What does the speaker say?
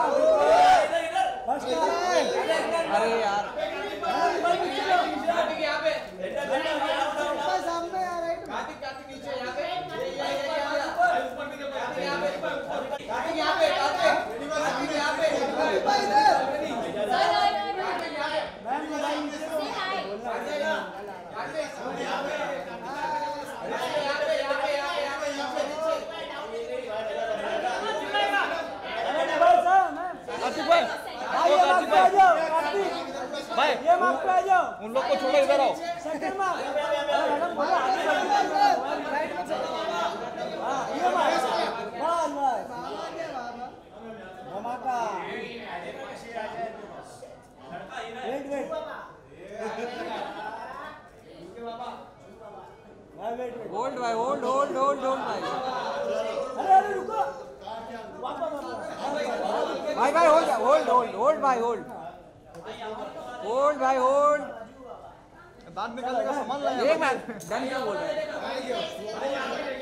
अरे यार सामने यार कार्तिक नीचे यहाँ पे यहाँ पे भाई ये माफ पे आ जाओ, उन लोग को छोड़ो, इधर आओ। सेकंड मार ये मार धमाका वेट होल्ड भाई, होल्ड भाई। अरे रुको भाई होल्ड भाई, होल्ड। दांत निकालने का सामान लाया। एक मिनट, डन क्यों बोल रहे हैं?